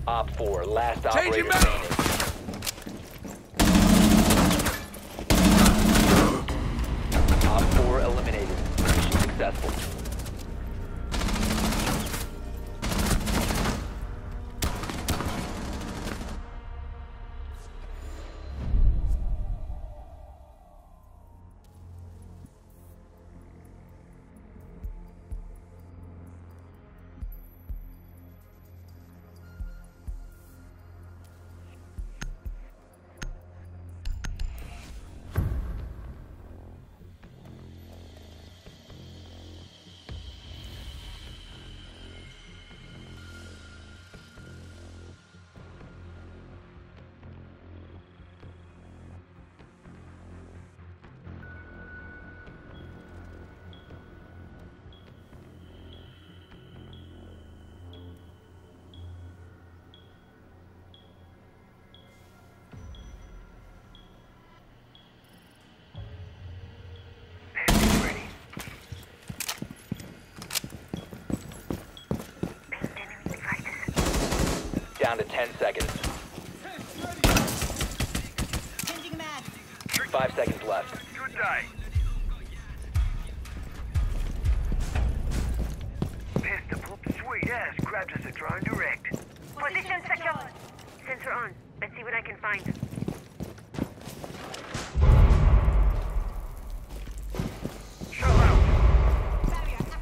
Op 4, last operator Changing back. standing. Op 4 eliminated. Mission successful. Down to 10 seconds. Changing mag. 5 seconds left. Good day. Pistol, sweet ass, grabbed us a drone direct. Position secure. Sensor on. Let's see what I can find. Show out. Barrier active.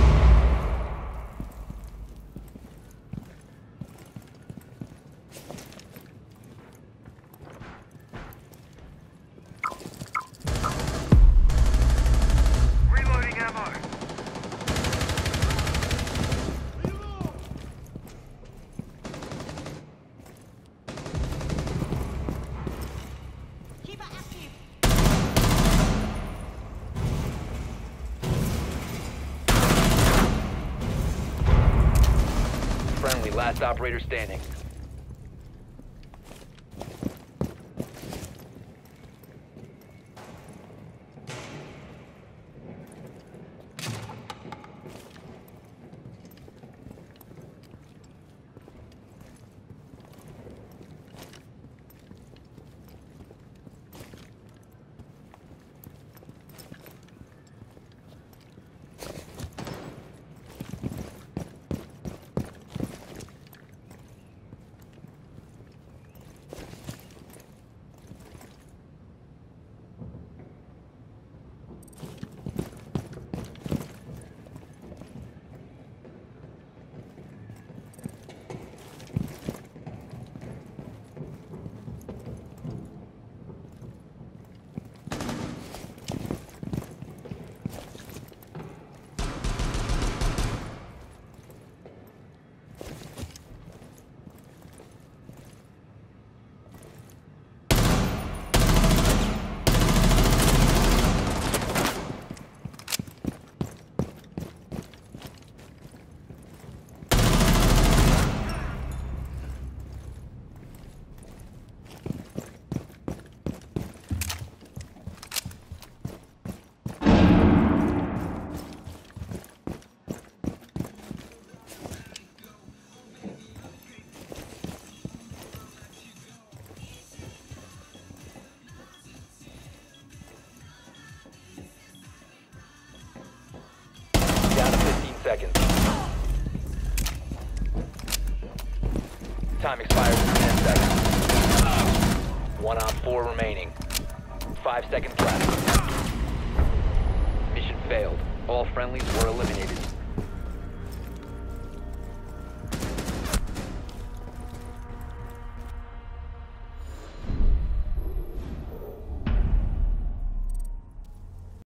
Reloading ammo. Keeper active. Friendly, last operator standing. Down to 15 seconds. Time expires in 10 seconds. 1 op 4 remaining. 5 seconds left. Mission failed. All friendlies were eliminated.